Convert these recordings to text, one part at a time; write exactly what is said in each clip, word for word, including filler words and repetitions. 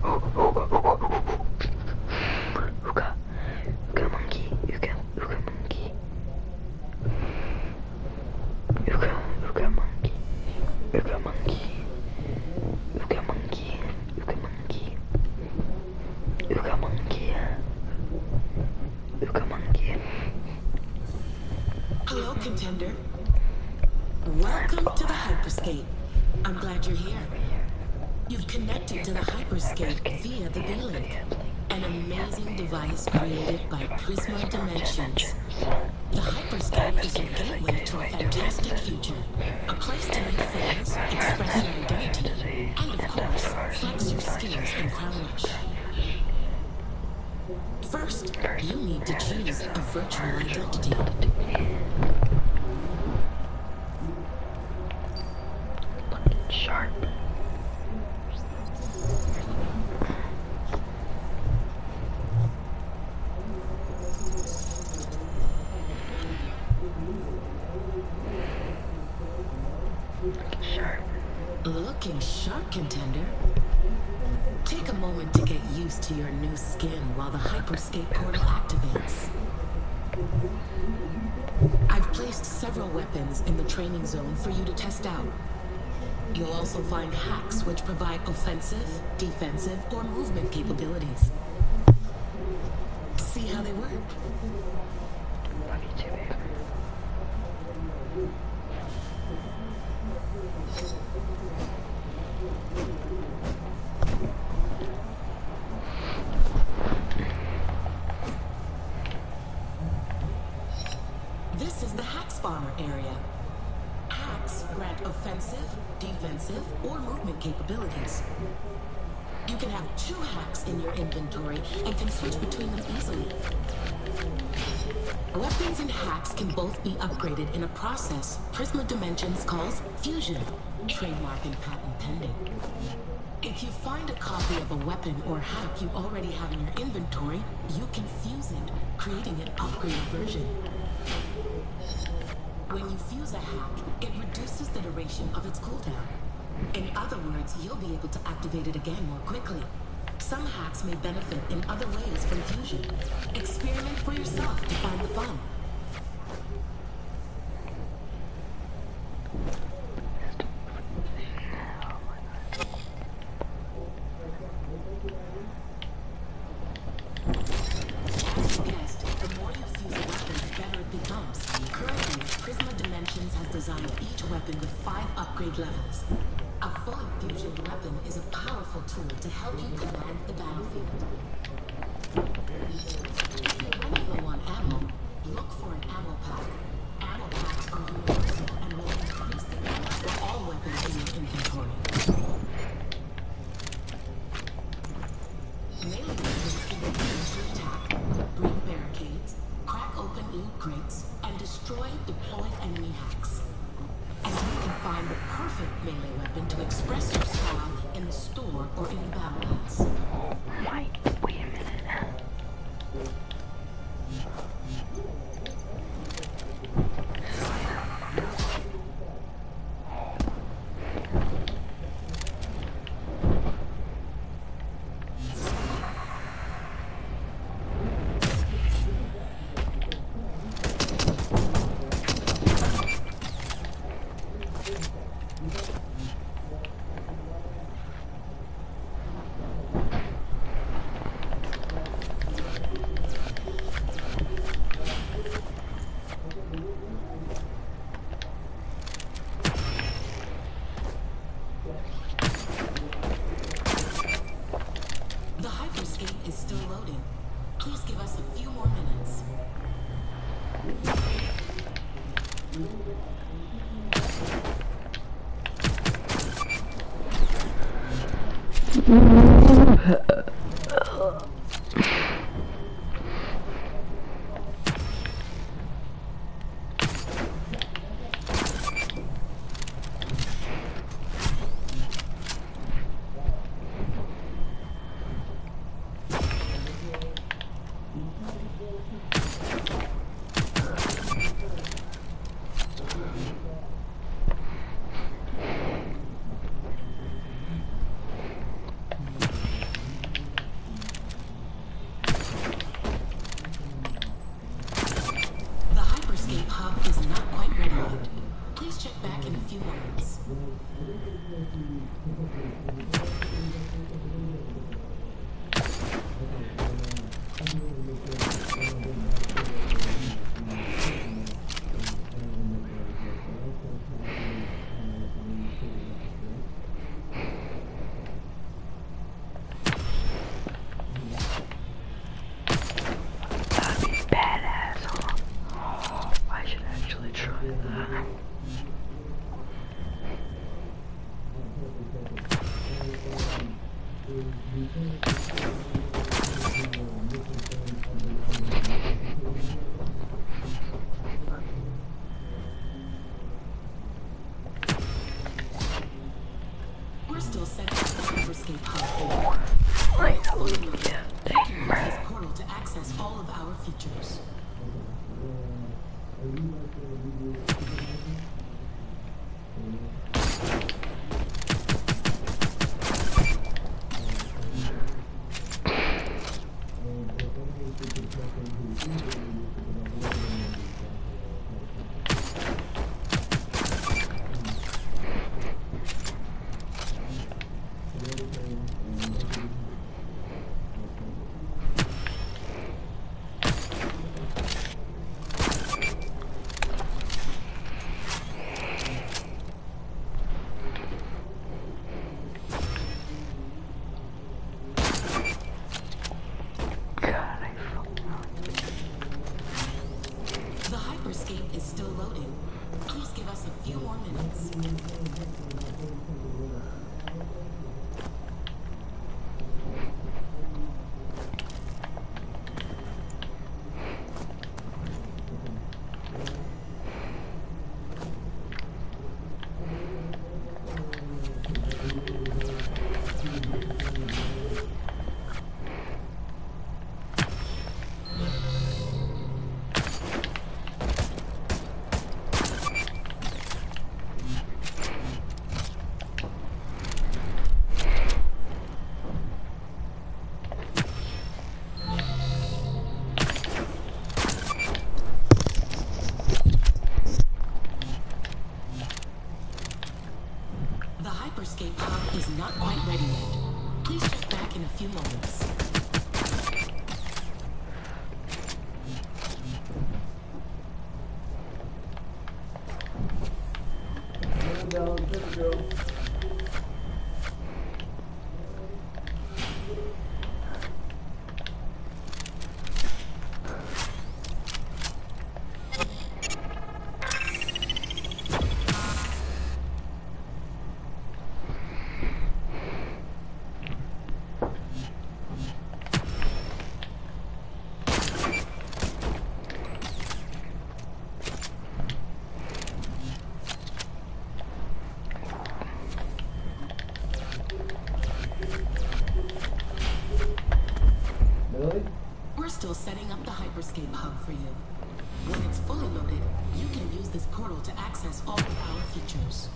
Ooga, ooga monkey, ooga, ooga monkey. Ooga, ooga monkey, ooga monkey. Ooga monkey, ooga monkey. Ooga monkey. Ooga monkey. Hello, contender. Welcome to the Hyperscape. I'm glad you're here. You've connected to the Hyperscape via the B-Link, an amazing device created by Prisma Dimensions. The Hyperscape is your gateway to a fantastic future, a place to make friends, express your identity, and of course, flex your skills in Crown Rush. First, you need to choose a virtual identity. Looking sharp. Looking sharp, contender. Take a moment to get used to your new skin while the Hyperscape portal activates. I've placed several weapons in the training zone for you to test out. You'll also find hacks which provide offensive, defensive, or movement capabilities. See how they work? Love you too, babe. This is the hack spawner area. Hacks grant offensive, defensive, or movement capabilities. You can have two hacks in your inventory and can switch between them easily. Weapons and hacks can both be upgraded in a process Prisma Dimensions calls fusion, trademark and patent pending. If you find a copy of a weapon or hack you already have in your inventory, you can fuse it, creating an upgraded version. When you fuse a hack, it reduces the duration of its cooldown. In other words, you'll be able to activate it again more quickly. Some hacks may benefit in other ways from fusion. Experiment for yourself to find the fun. As you guessed, the more you fuse a weapon, the better it becomes. Currently, Prisma Dimensions has designed each weapon with five upgrade levels. A fully fusioned weapon is a powerful tool to help you command the battlefield. If you're running low on ammo, look for an ammo pack. Ammo packs are universal and will increase the ammo for all weapons in your inventory. Melee weapons can be used to attack, break barricades, crack open loot crates, and destroy deployed enemy hacks. And you can find the perfect melee weapon to express your style in the store or in the battlefields. Oh my, wait a minute. The Hyperscape is still loading. Please give us a few more minutes. That'd be badass, huh? I should actually try that. We're still setting up the hyperscape hub. Like, It's fully loaded. yeah, You dang, can use bro. this portal to access all of our features. God, I fucking The hyperscape is still loading. Please give us a few more minutes. The hyperscape hub is not quite ready yet. Please check back in a few moments. We're still setting up the hyperscape hub for you. When it's fully loaded, you can use this portal to access all of our features.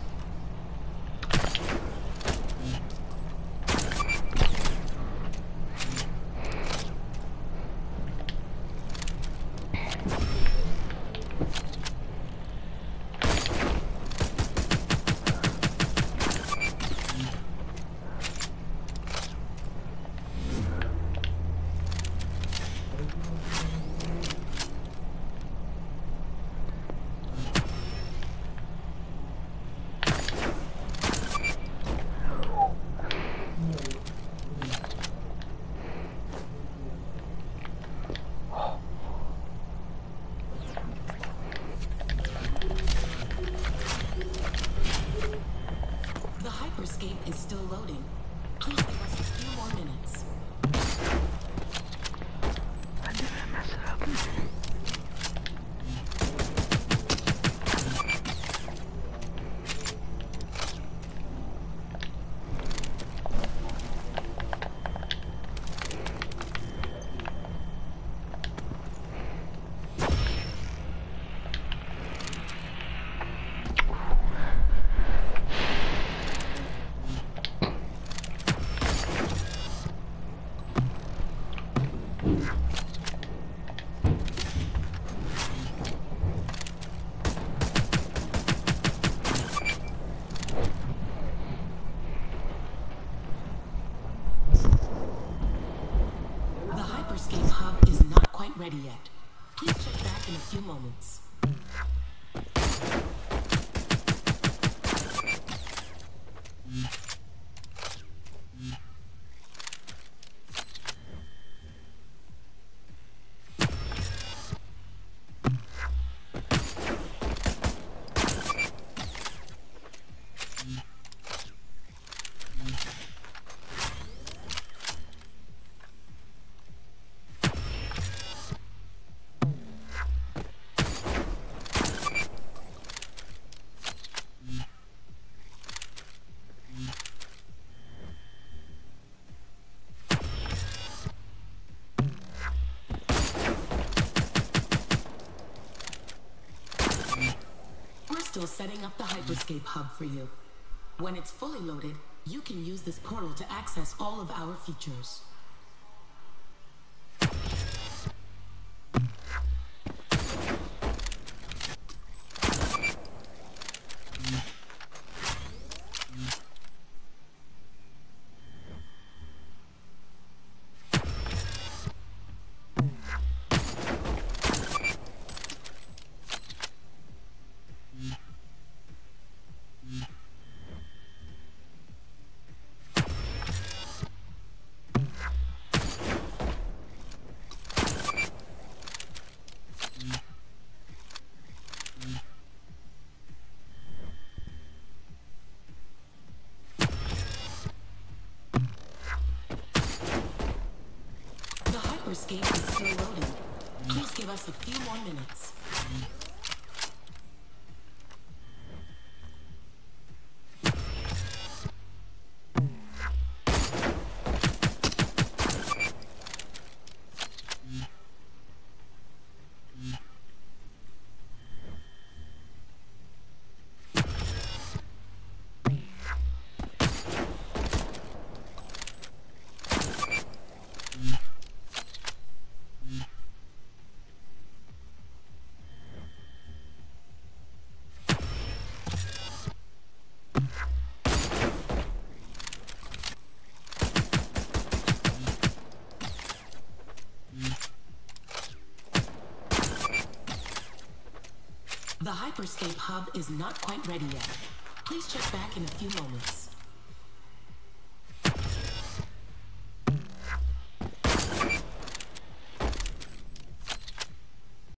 ready yet. Please check back in a few moments. Still setting up the Hyperscape hub for you. When it's fully loaded, you can use this portal to access all of our features. Hyperscape is still loading. Please give us a few more minutes. The Hyperscape hub is not quite ready yet. Please check back in a few moments.